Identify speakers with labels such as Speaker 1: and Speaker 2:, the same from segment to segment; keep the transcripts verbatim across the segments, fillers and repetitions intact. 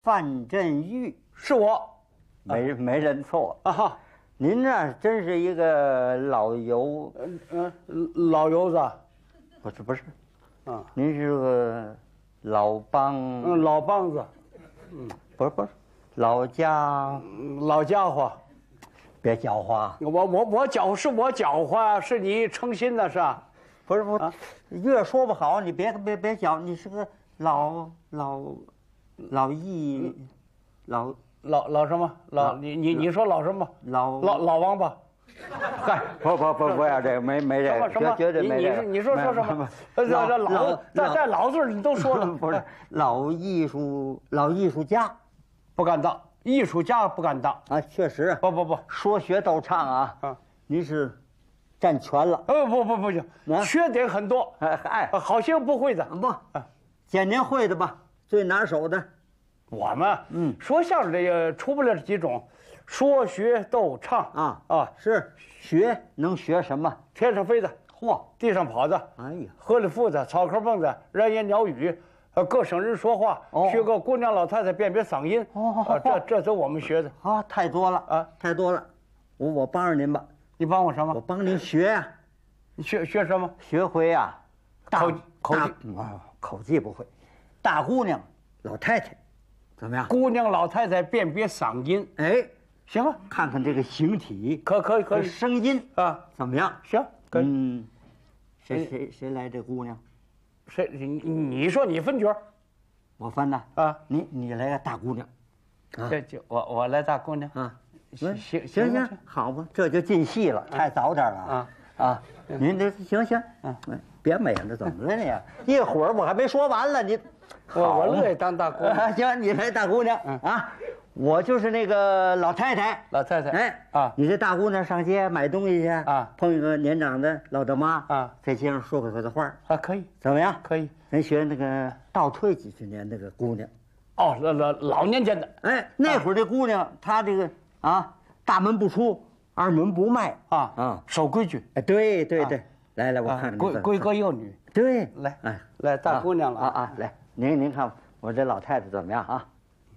Speaker 1: 范振钰，
Speaker 2: 是我，
Speaker 1: 没没认错
Speaker 2: 啊哈。
Speaker 1: 您这真是一个老油，
Speaker 2: 嗯嗯，老油子，
Speaker 1: 不是不是，
Speaker 2: 啊，
Speaker 1: 您是个老帮，
Speaker 2: 嗯，老梆子，
Speaker 1: 嗯，不是不是，老家
Speaker 2: 老家伙。
Speaker 1: 别搅和，
Speaker 2: 我我我搅是我搅和，是你诚心的是吧？
Speaker 1: 不是不是，越说不好，你别别别搅，你是个老老老艺老
Speaker 2: 老老什么老你你你说老什么
Speaker 1: 老
Speaker 2: 老老王八？
Speaker 1: 嗨，不不不不要这个，没没这个，
Speaker 2: 什么
Speaker 1: 绝对没这个。
Speaker 2: 你你说说什么？这这老在在老字你都说了，
Speaker 1: 不是老艺术老艺术家，
Speaker 2: 不敢当。艺术家不敢当
Speaker 1: 啊，确实，
Speaker 2: 不不不，
Speaker 1: 说学逗唱啊，啊，您是占全了。
Speaker 2: 呃，不不不行，缺点很多。
Speaker 1: 哎哎，
Speaker 2: 好些不会的
Speaker 1: 不，捡您会的吧，最拿手的。
Speaker 2: 我们嗯，说相声这个出不了几种，说学逗唱
Speaker 1: 啊
Speaker 2: 啊，
Speaker 1: 是学能学什么？
Speaker 2: 天上飞的，
Speaker 1: 嚯，
Speaker 2: 地上跑的，
Speaker 1: 哎呀，
Speaker 2: 河里浮的，草坑蹦的，人言鸟语。呃，各省人说话，
Speaker 1: 哦、
Speaker 2: 学个姑娘老太太辨别嗓音，哦，啊、这这都我们学的
Speaker 1: 啊，太多了啊，太多了。我我帮着您吧，
Speaker 2: 你帮我什么？
Speaker 1: 我帮您学呀、啊。
Speaker 2: 你学学什么？
Speaker 1: 学会呀、
Speaker 2: 啊，口口
Speaker 1: 技啊，口技不会。大姑娘、老太太，怎么样？
Speaker 2: 姑娘老太太辨别嗓音，
Speaker 1: 哎，
Speaker 2: 行啊，
Speaker 1: 看看这个形体，
Speaker 2: 可可以可以，
Speaker 1: 声音
Speaker 2: 啊，
Speaker 1: 怎么样？
Speaker 2: 行，可以。
Speaker 1: 嗯，谁谁谁来这姑娘？
Speaker 2: 谁你你说你分角，
Speaker 1: 我分呐啊！你你来个大姑娘，
Speaker 2: 啊，这就我我来大姑娘
Speaker 1: 啊，
Speaker 2: 行
Speaker 1: 行行行，好吧，这就进戏了，太早点了啊啊！您这行行，嗯，别美了，怎么了你？一会儿我还没说完了，你，
Speaker 2: 我我乐意当大姑娘，
Speaker 1: 行，你来大姑娘啊！我就是那个老太太，
Speaker 2: 老太太，
Speaker 1: 哎
Speaker 2: 啊，
Speaker 1: 你这大姑娘上街买东西去
Speaker 2: 啊，
Speaker 1: 碰一个年长的老大妈
Speaker 2: 啊，
Speaker 1: 在街上说会口的话
Speaker 2: 啊，可以，
Speaker 1: 怎么样？
Speaker 2: 可以，
Speaker 1: 咱学那个倒退几十年那个姑娘，
Speaker 2: 哦，老老老年间的，
Speaker 1: 哎，那会儿这姑娘她这个啊，大门不出，二门不迈
Speaker 2: 啊啊，守规矩，
Speaker 1: 哎，对对对，来来，我看看
Speaker 2: 规规格幼女，
Speaker 1: 对，
Speaker 2: 来，
Speaker 1: 哎，
Speaker 2: 来大姑娘了
Speaker 1: 啊啊，来，您您看我这老太太怎么样啊？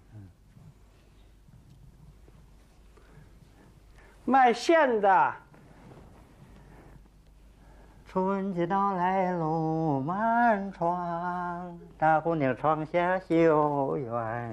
Speaker 2: 卖线的，
Speaker 1: 春节到来路漫长，大姑娘窗下绣鸳。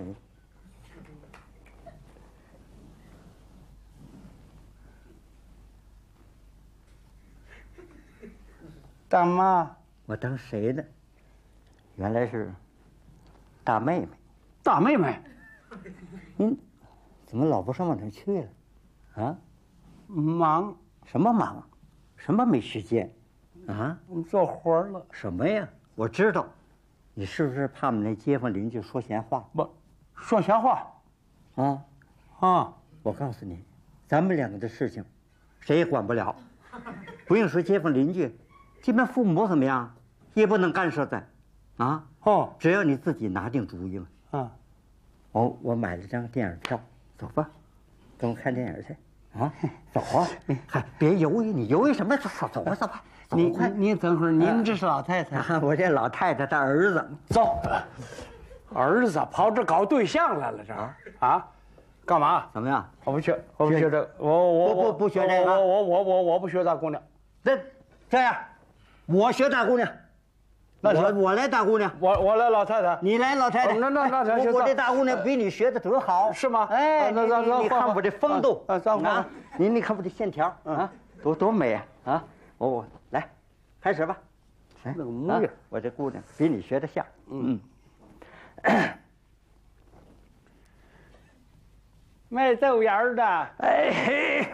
Speaker 2: 大妈，
Speaker 1: 我当谁呢？原来是大妹妹。
Speaker 2: 大妹妹，
Speaker 1: 您怎么老不上我那儿去了？啊？
Speaker 2: 忙
Speaker 1: 什么忙？什么没时间？啊？
Speaker 2: 做活了？
Speaker 1: 什么呀？我知道，你是不是怕我们那街坊邻居说闲话？
Speaker 2: 不，说闲话，
Speaker 1: 啊啊！我告诉你，咱们两个的事情，谁也管不了。不用说街坊邻居，即便父母怎么样，也不能干涉在。啊
Speaker 2: 哦，
Speaker 1: 只要你自己拿定主意了。
Speaker 2: 啊，
Speaker 1: 我我买了张电影票，走吧，跟我看电影去。啊，走啊！还别犹豫，你犹豫什么？走走吧，走吧。
Speaker 2: 你快，你等会儿，您这是老太太，
Speaker 1: 啊、我这老太太的儿子。
Speaker 2: 走，儿子跑这搞对象来了，这儿啊，干嘛？
Speaker 1: 怎么样？
Speaker 2: 我不学，我不学这，我我
Speaker 1: 不不学这个，
Speaker 2: 我我我我我不学大姑娘。
Speaker 1: 这这样，我学大姑娘。那我我来大姑娘，
Speaker 2: 我我来老太太，
Speaker 1: 你来老太太。
Speaker 2: 那那那
Speaker 1: 我我这大姑娘比你学的得好，
Speaker 2: 是吗？
Speaker 1: 哎，
Speaker 2: 那那那
Speaker 1: 你看我这风度
Speaker 2: 啊，
Speaker 1: 啊，你你看我这线条啊，多多美啊啊！我我来，开始吧。
Speaker 2: 那个模样，
Speaker 1: 我这姑娘比你学的像。嗯。
Speaker 2: 卖豆芽的，哎，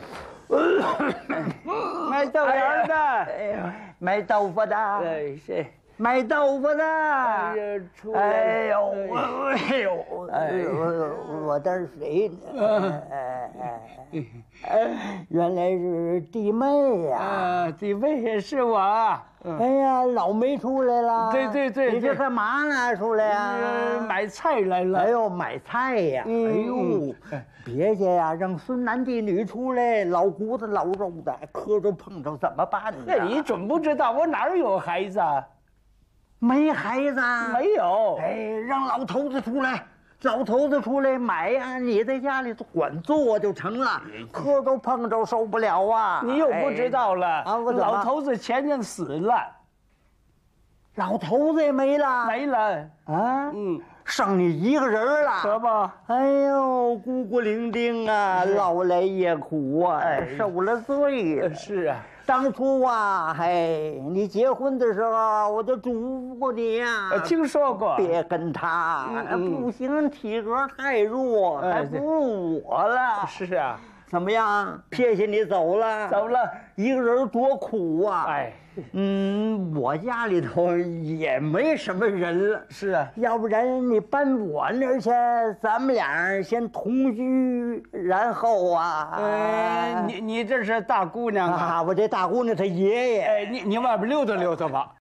Speaker 2: 卖豆芽的，
Speaker 1: 哎呀，卖豆腐的，
Speaker 2: 哎谁？
Speaker 1: 卖豆腐的，
Speaker 2: 哎呦，
Speaker 1: 哎呦，哎呦，哎呦，我我当谁呢？哎哎哎，原来是弟妹呀！
Speaker 2: 啊，弟妹也是我。
Speaker 1: 哎呀，老没出来了。
Speaker 2: 对对对，
Speaker 1: 你这干嘛呢？出来呀？
Speaker 2: 买菜来了。
Speaker 1: 哎呦，买菜呀！哎呦，别介呀，让孙男弟女出来，老骨头老肉的，磕着碰着怎么办呢？
Speaker 2: 那你准不知道，我哪有孩子？
Speaker 1: 没孩子？
Speaker 2: 没有。
Speaker 1: 哎，让老头子出来， 老头子出来买呀，你在家里管做就成了，可都碰着受不了啊！
Speaker 2: 你又不知道了，
Speaker 1: 啊，我怎么
Speaker 2: 老头子前年死了，
Speaker 1: 老头子也没了，
Speaker 2: 没了
Speaker 1: 啊，
Speaker 2: 嗯，
Speaker 1: 剩你一个人了，
Speaker 2: 可不？
Speaker 1: 哎呦，孤孤零零啊，老来也苦啊，
Speaker 2: 哎
Speaker 1: 受了罪了。
Speaker 2: 是啊，
Speaker 1: 当初啊，嘿，你结婚的时候，我就嘱咐你呀、
Speaker 2: 呃听说过，
Speaker 1: 别跟他，
Speaker 2: 嗯嗯
Speaker 1: 不行，体格太弱，
Speaker 2: 哎
Speaker 1: 还不如我了。
Speaker 2: 是啊，
Speaker 1: 怎么样？撇下你走了，
Speaker 2: 走了，
Speaker 1: 一个人多苦啊！
Speaker 2: 哎，
Speaker 1: 嗯，我家里头也没什么人了。
Speaker 2: 是啊，
Speaker 1: 要不然你搬我那儿去，咱们俩人先同居，然后啊，
Speaker 2: 呃，你你这是大姑娘啊，
Speaker 1: 啊，我这大姑娘她爷爷，
Speaker 2: 哎，你你外边溜达溜达吧。